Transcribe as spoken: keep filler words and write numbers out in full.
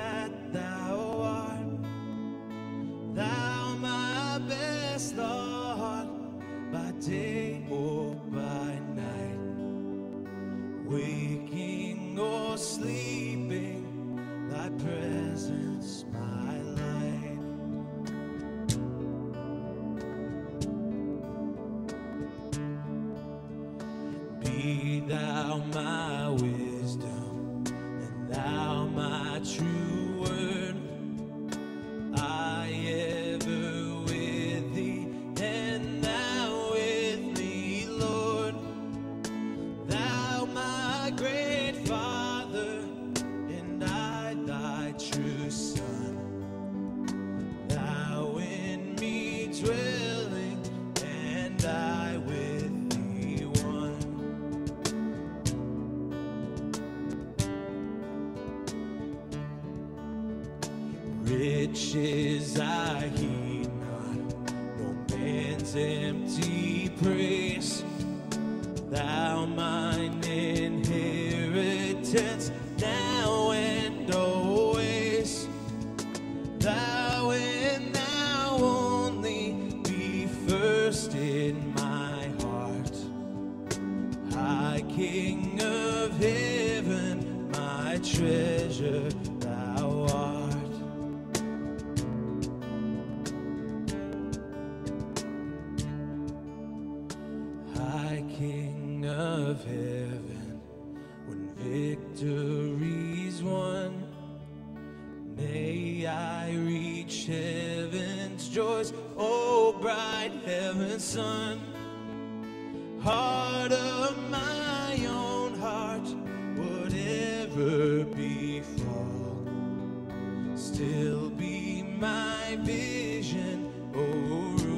that thou art, thou my best Lord, by day or by night, waking or sleeping, thy presence my light. Be thou my wisdom, and thou my true word. I ever with thee, and thou with me, Lord. Thou my great Father, and I thy true Son. Thou in me dwelling, and I with thee one. Riches I heed not, no man's empty praise. Thou mine inheritance, now and always. Thou and thou only be first in my heart. High King of heaven, my treasure thou art. High King of heaven, when victory's won, may I reach heaven's joys, oh bright heaven's sun. Heart of my own heart, whatever befall, still be my vision, oh